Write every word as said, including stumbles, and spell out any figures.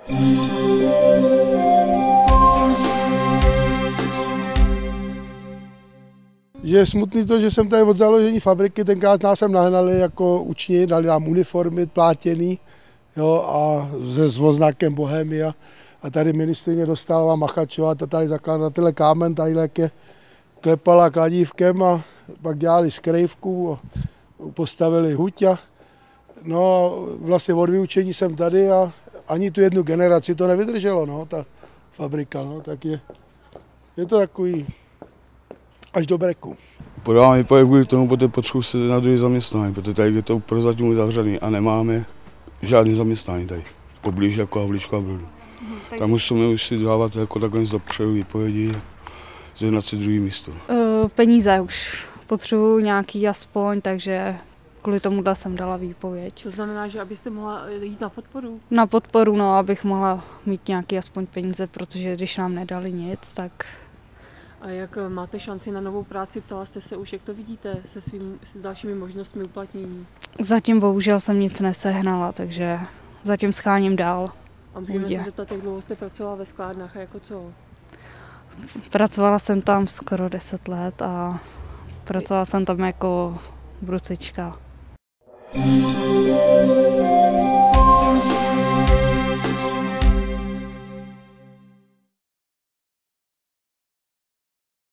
Že je smutný to, že jsem tady od založení fabriky, tenkrát nás sem nahnali jako učni, dali nám uniformy plátěný, jo, a s oznakem Bohemia. A tady ministryně Dostálová Machačová, ta tady zakladatelé kámen, tady jak je klepala kladívkem a pak dělali skrejvku, postavili huť a no vlastně od vyučení jsem tady a ani tu jednu generaci to nevydrželo, no, ta fabrika, no, tak je, je to takový až do breku. Podávám výpověď kvůli tomu, protože potřebuji se na druhé zaměstnání, protože tady je to prozatím uzavřený a nemáme žádný zaměstnání tady, poblíž jako Havlíčka Brodu. Hmm, takže... Tam musíme už si dávat jako takhle dopředu výpovědi, zehnat si druhý místo. Uh, peníze už potřebuji nějaký aspoň, takže kvůli tomu jsem dala výpověď. To znamená, že abyste mohla jít na podporu? Na podporu, no, abych mohla mít nějaký aspoň peníze, protože když nám nedali nic, tak... A jak máte šanci na novou práci? Ptala jste se už, jak to vidíte se svým, s dalšími možnostmi uplatnění? Zatím bohužel jsem nic nesehnala, takže zatím scháním dál. A můžeme se zeptat, jak dlouho jste pracovala ve sklárnách a jako co? Pracovala jsem tam skoro deset let a pracovala jsem tam jako brucička.